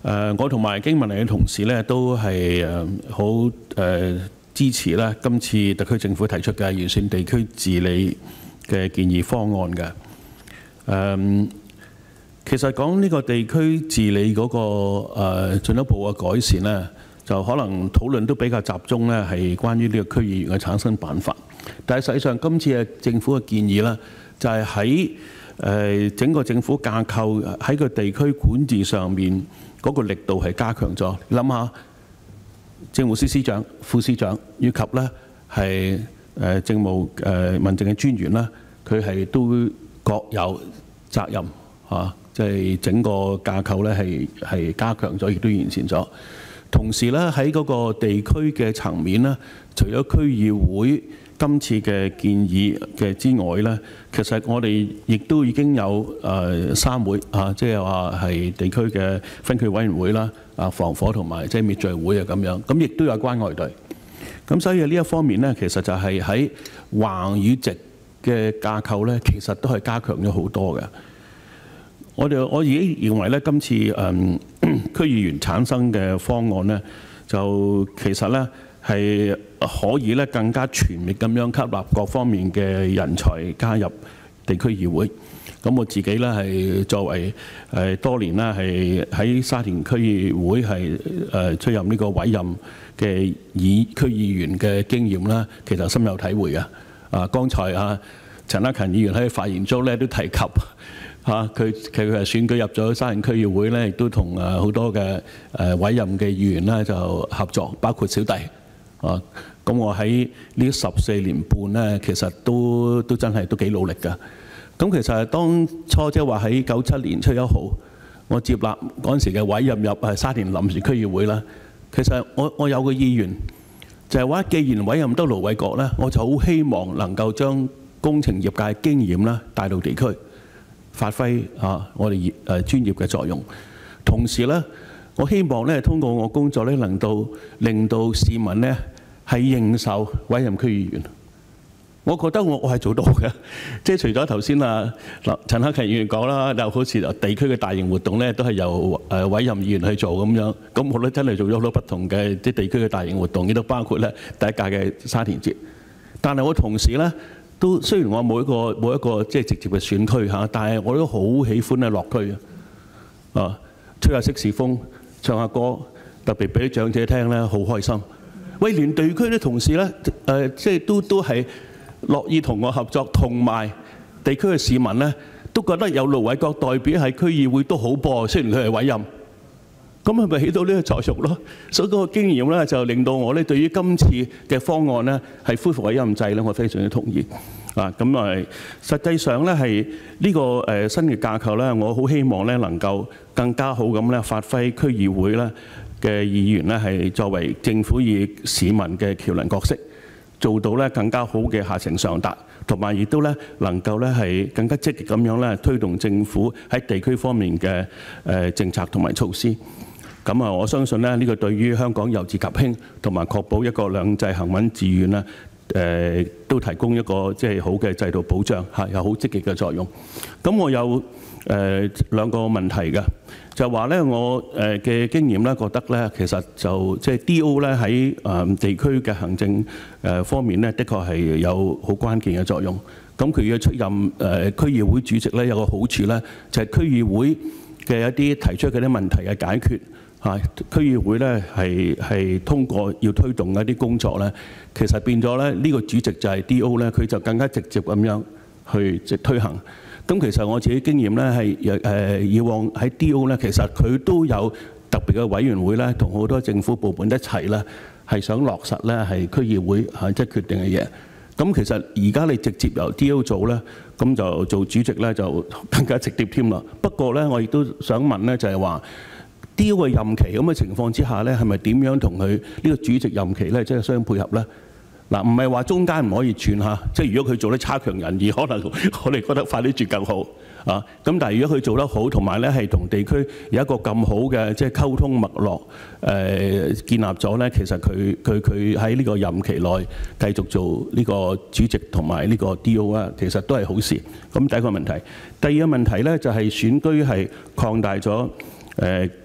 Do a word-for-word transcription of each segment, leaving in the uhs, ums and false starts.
誒，我同埋經民聯嘅同事咧，都係誒好誒支持咧今次特區政府提出嘅完善地區治理嘅建議方案嘅。誒，其實講呢個地區治理嗰個誒進一步嘅改善咧，就可能討論都比較集中咧，係關於呢個區議員嘅產生辦法。但係實際上今次嘅政府嘅建議咧，就係喺誒整個政府架構喺個地區管治上面嗰個力度係加強咗。你諗下，政務司司長、副司長以及咧係誒政務誒民政嘅專員啦，佢係都各有責任嚇，即係整個架構咧係係加強咗，亦都完善咗。同時咧喺嗰個地區嘅層面咧，除咗區議會今次嘅建議嘅之外咧，其實我哋亦都已經有誒三會啊，即係話係地區嘅分區委員會啦、啊防火同埋即係滅罪會啊咁樣，咁亦都有關愛隊。咁所以呢一方面咧，其實就係喺橫與直嘅架構咧，其實都係加強咗好多嘅。我哋我已經認為咧，今次誒區議員產生嘅方案咧，就其實咧係可以咧更加全面咁樣吸納各方面嘅人才加入地區議會。咁我自己咧係作為誒多年啦，係喺沙田區議會係誒出任呢個委任嘅議區議員嘅經驗啦，其實深有體會嘅。啊，剛才啊陳克勤議員喺發言中咧都提及。嚇佢佢佢係選舉入咗沙田區議會咧，亦都同誒好多嘅誒委任嘅議員咧就合作，包括小弟啊。咁我喺呢十四年半咧，其實都都真係都幾努力㗎。咁其實當初即係話喺九七年七月一號，我接納嗰陣時嘅委任入係沙田臨時區議會啦。其實我我有個意願，就係話，既然委任得盧偉國咧，我就好希望能夠將工程業界經驗啦帶到地區。發揮啊！我哋業誒專業嘅作用，同時咧，我希望咧通過我工作咧，能夠令到市民咧係認受委任區議員。我覺得我我係做到嘅，即係除咗頭先啊嗱陳克勤議員講啦，就好似地區嘅大型活動咧，都係由誒委任議員去做咁樣。咁我都真係做咗好多不同嘅即係地區嘅大型活動，亦都包括咧第一屆嘅沙田節。但係我同時咧。都雖然我冇一個冇一個即係直接嘅選區嚇，但係我都好喜歡咧落區啊，吹下色士風，唱下歌，特別俾啲長者聽咧，好開心。喂，連地區啲同事咧誒，即係都都係樂意同我合作，同埋地區嘅市民咧都覺得有盧偉國代表喺區議會都好噃，雖然佢係委任。咁係咪起到呢個作用咯？所以嗰個經驗咧，就令到我咧對於今次嘅方案咧係恢復委任制咧，我非常之同意。啊，咁誒，實際上咧係呢個誒新嘅架構咧，我好希望咧能夠更加好咁咧發揮區議會咧嘅議員咧係作為政府與市民嘅橋梁角色，做到咧更加好嘅下情上達，同埋亦都咧能夠咧係更加積極咁樣咧推動政府喺地區方面嘅誒政策同埋措施。咁啊，我相信咧，呢個對於香港由治及興，同埋確保一國兩制行穩致遠咧，誒都提供一個即係好嘅制度保障嚇，有好積極嘅作用。咁我有誒兩個問題嘅，就話咧我誒嘅經驗咧，覺得咧其實就即係 D O 咧喺誒地區嘅行政誒方面咧，的確係有好關鍵嘅作用。咁佢嘅出任誒區議會主席咧，有個好處咧，就係區議會嘅一啲提出嘅啲問題嘅解決。啊，區議會咧係係通過要推動一啲工作咧，其實變咗咧呢個主席就係 D O 咧，佢就更加直接咁樣去即推行。咁其實我自己經驗咧係誒以往喺 D O 咧，其實佢都有特別嘅委員會咧，同好多政府部門一齊咧，係想落實咧係區議會嚇即係決定嘅嘢。咁其實而家你直接由 D O 做咧，咁就做主席咧就更加直接添啦。不過咧，我亦都想問咧，就係話。D O 嘅任期咁嘅情況之下咧，係咪點樣同佢呢個主席任期咧，即係相配合咧？嗱，唔係話中間唔可以轉嚇，即係如果佢做得差強人意，可能我哋覺得快啲轉更好啊。咁但係如果佢做得好，同埋咧係同地區有一個咁好嘅即係溝通脈絡誒、呃、建立咗咧，其實佢佢佢喺呢個任期內繼續做呢個主席同埋呢個 D O 啊，其實都係好事。咁第一個問題，第二個問題咧就係選區係擴大咗誒。呃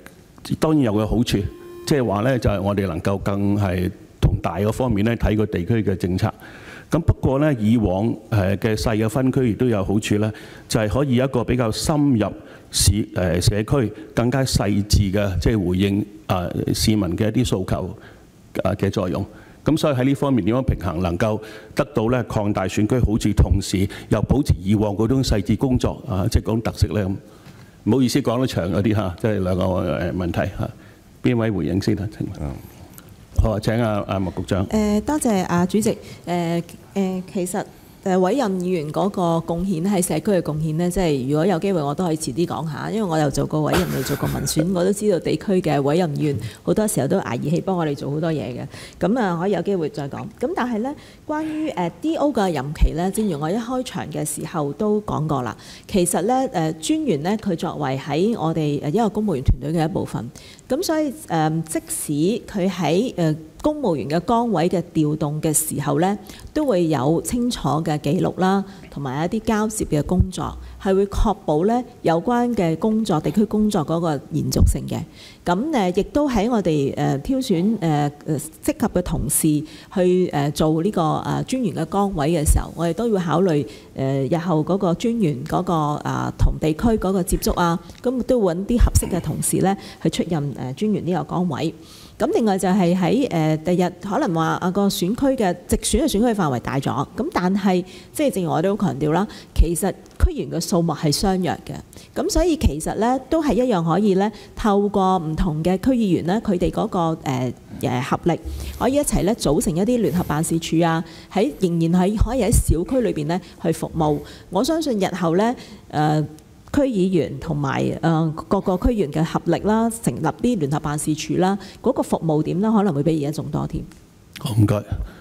當然有個好處，即係話咧就係我哋能夠更係同大個方面咧睇個地區嘅政策。咁不過咧，以往誒嘅細嘅分區亦都有好處咧，就係可以一個比較深入市誒社區更加細緻嘅，即係回應啊市民嘅一啲訴求啊嘅作用。咁所以喺呢方面點樣平衡，能夠得到咧擴大選區好處，同時又保持以往嗰種細緻工作啊，即係講特色咧咁。唔好意思講得長嗰啲嚇，即係兩個誒問題嚇。邊位回應先啊？請問。好啊，請阿阿麥局長。 誒、呃，多謝阿主席。誒、呃、誒、呃，其實誒委任議員嗰個貢獻喺社區嘅貢獻呢，即係如果有機會我都可以遲啲講下，因為我又做過委任，又做過民選，我都知道地區嘅委任議員好多時候都捱義氣幫我哋做好多嘢嘅。咁啊，可以有機會再講。咁但係呢，關於誒 D O 嘅任期呢，正如我一開場嘅時候都講過啦。其實呢，誒專員呢，佢作為喺我哋誒一個公務員團隊嘅一部分，咁所以誒即使佢喺誒公務員嘅崗位嘅調動嘅時候呢，都會有清楚嘅記錄啦，同埋一啲交接嘅工作，係會確保呢有關嘅工作、地區工作嗰個延續性嘅。咁誒，亦都喺我哋誒挑選誒誒適合嘅同事去誒做呢個誒專員嘅崗位嘅時候，我哋都要考慮誒日後嗰個專員嗰個啊同地區嗰個接觸啊，咁都揾啲合適嘅同事呢去出任誒專員呢個崗位。咁另外就係喺誒第日可能話啊個選區嘅直選嘅選區範圍大咗，咁但係即係正如我都好強調啦，其實區議員嘅數目係相若嘅，咁所以其實咧都係一樣可以咧透過唔同嘅區議員咧，佢哋嗰個誒誒合力，可以一齊咧組成一啲聯合辦事處啊，喺仍然係可以喺小區裏邊咧去服務。我相信日後咧誒。區議員同埋誒各個區議員嘅合力啦，成立啲聯合辦事處啦，嗰個服務點啦，可能會比而家仲多添。 好，唔該。